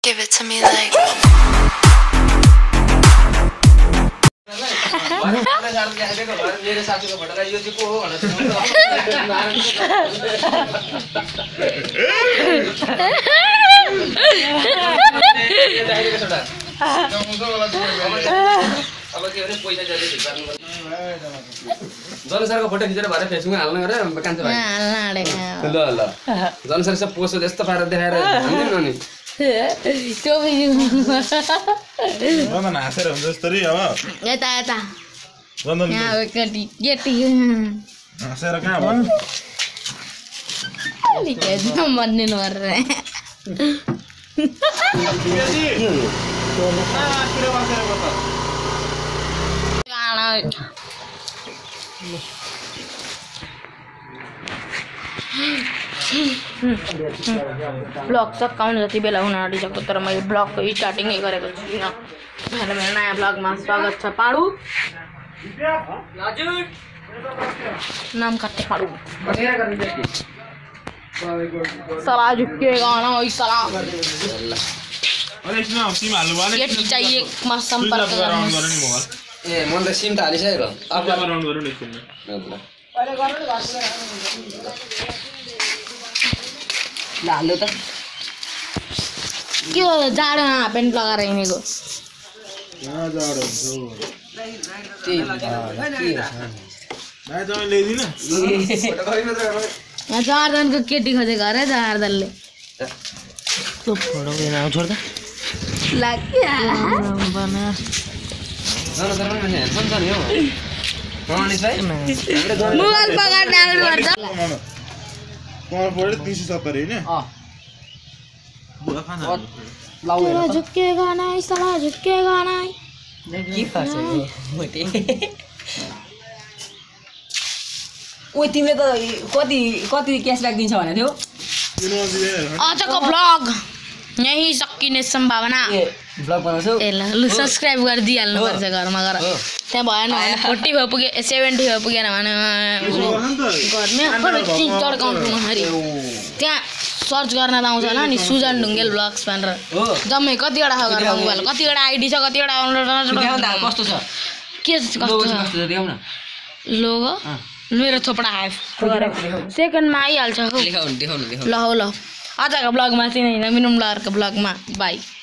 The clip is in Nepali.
Give it to me like. मेरे साथी को भटका यो चाहिँ को हो भनेर अब के भने पैसा ज्यादा भित्र्नु पर्छ जनसरको फोटो खिचेर भरे फेसबुकमा हाल्न गरे कान्छ भाइ ल ल जनसर सब पोस्ट यस्तो पारेर देखाएर हान्दिन नि त्यो रन्दन हाँसेर हुन्छ जस्तरी अब यता यता रन्दन यहाँ केटी केटी हाँसेर कहाँ भयो भन्दिनु पर्ने ब्लग सकाउनु जति बेला हुन आँटिसक्यो तर मैले ब्लगको स्टार्टिङै गरेको छुइनँ। मेरो नयाँ ब्लगमा स्वागत छ। पाडु नाम काट्टे पाडु सला झुक्केगा ना वही सला केटी चाहिएमा सम्पर्क गर्नु। ए मन त सिम त हालिसकेको लालु त के हो जाडोमा हाफप्यान्ट लगाएर हिँडेको यहाँ चारजनको केटी खोजेको अरे चारजनले मोबाइल पगार डाउनलोड गर्छ कहाँ पढ्यो 370 हैन तेरा झुकेगा नहीं साला झुकेगा नहीं के पर्छ मोटे ओइ तिमीले त कति क्यासब्याक दिन्छ भने थियो आजको भ्लग यही सकिने सम्भावना ब्लग बनाउँछौ ए ल सब्स्क्राइब गरिदिइहाल्नु पर्छ घरमा गएर त्यहाँ भएन भने 40 भयो पुगे 70 भयो पुगेन भने घरमै चड्काउँछु नहरी त्यहाँ सर्च गर्न त आउँछ होला नि सुजन ढुङ्गेल ब्लग्स भनेर जम्मै कतिवटा छ घरमा मोबाइल कतिवटा आइडी छ कतिवटा कस्तो छ के कस्तो छ लोगो मेरो थोपडा हाफ सेकेन्डमा आइहाल्छ हौ देखाउनु ल हौ ल आजको ब्लगमा चाहिँ मिनुम लहरको ब्लगमा बाई।